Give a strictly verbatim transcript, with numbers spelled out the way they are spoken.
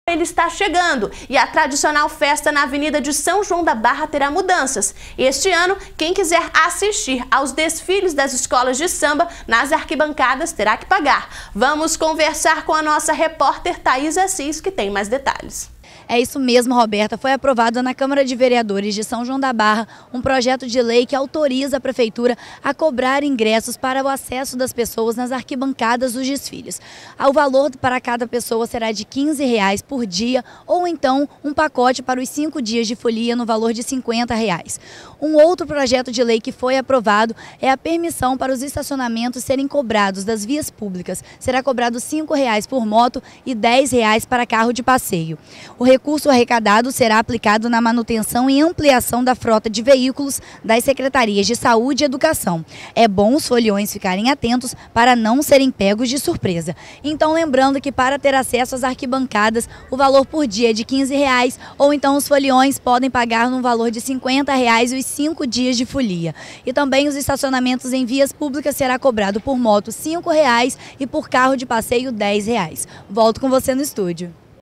Ele está chegando e a tradicional festa na Avenida de São João da Barra terá mudanças. Este ano, quem quiser assistir aos desfiles das escolas de samba nas arquibancadas terá que pagar. Vamos conversar com a nossa repórter Thaís Assis, que tem mais detalhes. É isso mesmo, Roberta. Foi aprovado na Câmara de Vereadores de São João da Barra um projeto de lei que autoriza a Prefeitura a cobrar ingressos para o acesso das pessoas nas arquibancadas dos desfiles. O valor para cada pessoa será de quinze reais por dia ou então um pacote para os cinco dias de folia no valor de cinquenta reais. Um outro projeto de lei que foi aprovado é a permissão para os estacionamentos serem cobrados das vias públicas. Será cobrado cinco reais por moto e dez reais para carro de passeio. O recurso arrecadado será aplicado na manutenção e ampliação da frota de veículos das Secretarias de Saúde e Educação. É bom os foliões ficarem atentos para não serem pegos de surpresa. Então, lembrando que para ter acesso às arquibancadas, o valor por dia é de quinze reais, ou então os foliões podem pagar no valor de cinquenta reais os cinco dias de folia. E também os estacionamentos em vias públicas será cobrado por moto cinco reais e por carro de passeio dez reais. Volto com você no estúdio.